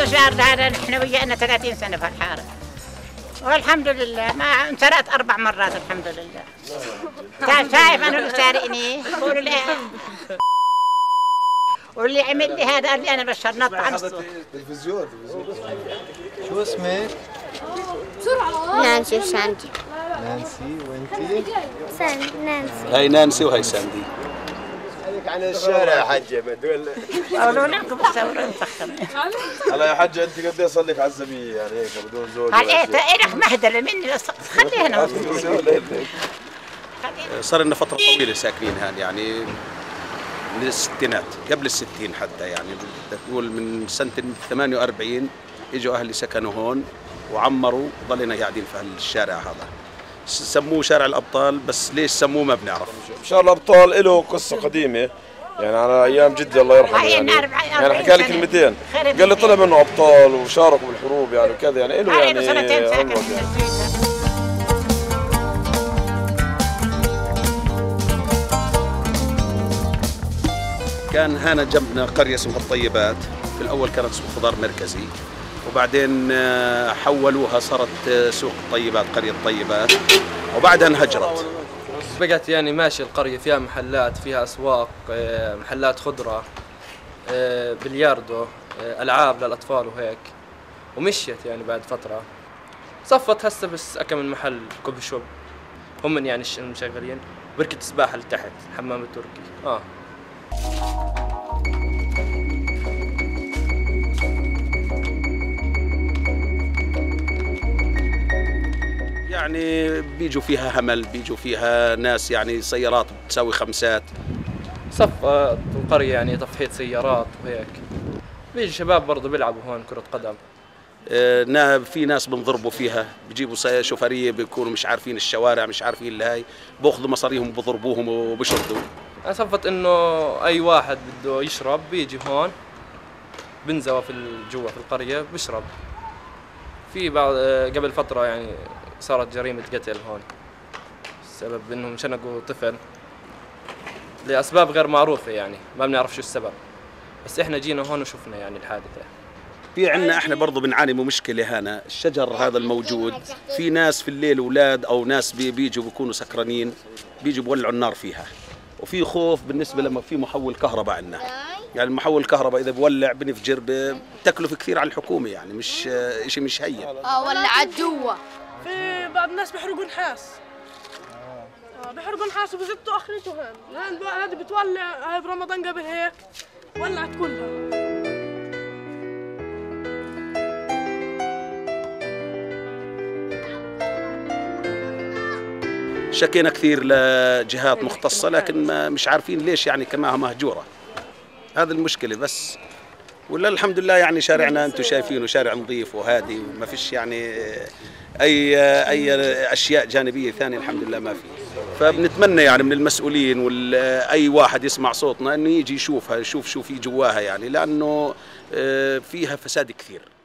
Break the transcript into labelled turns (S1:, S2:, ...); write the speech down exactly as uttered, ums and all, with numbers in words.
S1: شهر هذا نحن ويانا ثلاثين سنة في الحارة، والحمد لله ما انسرقت أربع مرات الحمد لله. شايف أنا اللي سارقني يقول لي واللي عمل لي هذا قال لي أنا بشر نط عن الصوت.
S2: تلفزيون شو اسمك؟
S3: نانسي وساندي.
S2: نانسي وانتي؟
S3: ساندي نانسي.
S4: هاي نانسي وهي ساندي.
S2: اسألك عن الشارع يا حجة ما تقول
S1: قالوا لكم الثورة مفخمة.
S2: هلا يا حجة أنت قد إيه صار لك عزبية يعني هيك بدون زوج؟
S1: هل إيه إلك مهدلة مني بس خليها هنا.
S4: صار لنا فترة طويلة ساكنين هون يعني من الستينات قبل الستين حتى يعني بدك تقول من سنة ثمانية وأربعين اجوا أهلي سكنوا هون وعمروا ضلينا قاعدين في الشارع هذا. سموه شارع الأبطال بس ليش سموه ما بنعرف.
S5: شارع الأبطال له قصة قديمة يعني على أيام جدي الله يرحمه يعني يعني حكى لي كلمتين قال لي طلع منه أبطال وشاركوا بالحروب يعني وكذا يعني له يعني
S1: سنتين ساكن
S4: كان هنا جنبنا قرية اسمها الطيبات، في الأول كانت سوق خضار مركزي وبعدين حولوها صارت سوق الطيبات قرية الطيبات وبعدها انهجرت.
S6: بقت يعني ماشي القرية فيها محلات فيها أسواق محلات خضرة بلياردو ألعاب للأطفال وهيك ومشيت يعني بعد فترة صفت هسه بس أكم من محل كوفي شوب هم من يعني المشغلين بركة سباحة لتحت الحمام التركي آه
S4: يعني بيجوا فيها همل بيجوا فيها ناس يعني سيارات بتساوي خمسات
S6: صفت القرية يعني تفحيط سيارات وهيك بيجي شباب برضه بيلعبوا هون كرة قدم.
S4: آه في ناس بنضربوا فيها بيجيبوا شوفرية بيكونوا مش عارفين الشوارع مش عارفين اللي هاي بأخذوا مصاريهم وبضربوهم وبشردوا.
S6: أنا صفت إنه أي واحد بده يشرب بيجي هون بنزوى في جوا في القرية بيشرب. في بعض قبل فترة يعني صارت جريمة قتل هون السبب إنهم شنقوا طفل لأسباب غير معروفة يعني ما بنعرف شو السبب بس إحنا جينا هون وشفنا يعني الحادثة.
S4: في عنا احنا برضه بنعاني من مشكله هنا الشجر هذا الموجود في ناس في الليل اولاد او ناس بيجوا بيكونوا سكرانين بيجوا بولعوا النار فيها وفي خوف بالنسبه لما في محول كهرباء عندنا يعني محول الكهرباء اذا بولع بنفجر بتكلف كثير على الحكومه يعني مش شيء مش هين.
S3: اه ولعت جوا.
S7: في بعض الناس بيحرقوا نحاس اه بيحرقوا نحاس وبزتوا اخرته هون هذه بتولع هاي برمضان قبل هيك ولعت كلها.
S4: شكينا كثير لجهات مختصة لكن ما مش عارفين ليش يعني كمان مهجورة هذا المشكلة بس ولا الحمد لله يعني شارعنا أنتم شايفينه شارع نظيف وهادي وما فيش يعني أي أي أشياء جانبية ثانية الحمد لله ما في. فبنتمنى يعني من المسؤولين وأي واحد يسمع صوتنا إنه يجي يشوفها يشوف شو في جواها يعني لأنه فيها فساد كثير.